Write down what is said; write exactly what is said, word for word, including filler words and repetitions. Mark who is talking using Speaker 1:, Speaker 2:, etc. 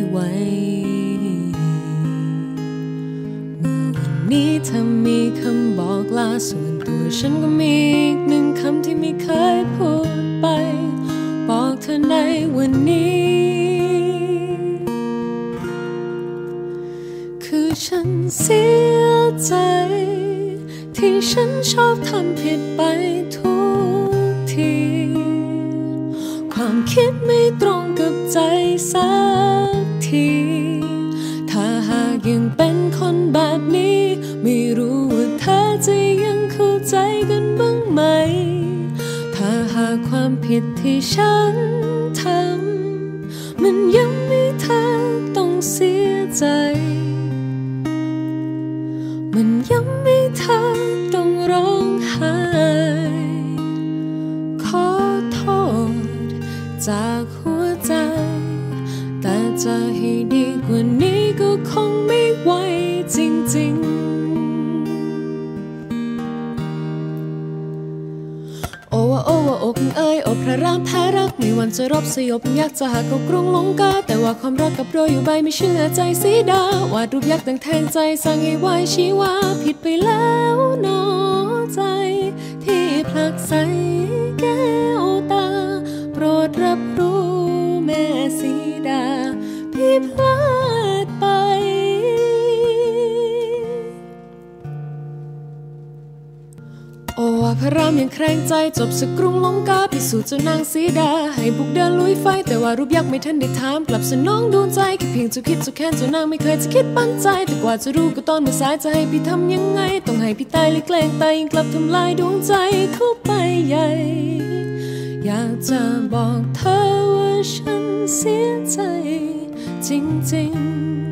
Speaker 1: ไหวเมื่อวันนี้เธอมีคำบอกลาส่วนตัวฉันก็มีอีกหนึ่งคำที่ไม่เคยพูดไปบอกเธอในวันนี้คือฉันเสียใจที่ฉันชอบทำผิดไปทุกทีความคิดไม่ตรงกับใจสักทีถ้าหากยังเป็นคนแบบนี้ไม่รู้ว่าเธอจะยังเข้าใจกันบ้างไหมถ้าหากความผิดที่ฉันทำมันยังไม่เธอต้องเสียใจมันยังไม่เธอต้องร้องไห้ขอโทษจากหัวใจแต่จะให้ดีกว่านี้ก็คงไม่ไหวจริงๆโอ้ว่าโอ้ว่าอกเอ้ยโอ้พระรามแพ้รักไม่วันจะรบสยบอยากจะหากกรุงลงกาแต่ว่าความรักกับโรยอยู่ใบไม่เชื่อใจสีดาวาดรูปยักษ์ตั้งแทงใจสั่งให้ไว้ชี้ว่าผิดไปแล้วนอใจที่ผลักใส่แก้วตาโปรดรับรู้แม่สีดาพี่พลาดไปโอ้ว่าพระรามยังแครงใจจบศึกกรุงลงกาพิสูจน์เจ้านางสีดาให้บุกเดินลุยไฟแต่ว่ารูปยักษ์ไม่ทันได้ถามกลับสนองดวงใจแค่เพียงจะคิดจะแค้นเจ้านางไม่เคยจะคิดปั้นใจแต่กว่าจะรู้ก็ตอนเมื่อสายจะให้พี่ทำยังไงต้องให้พี่ตายเลยแกล้งตายยังกลับทำลายดวงใจเข้าไปใหญ่อยากจะบอกเธอว่าฉันเสียใจจริงๆ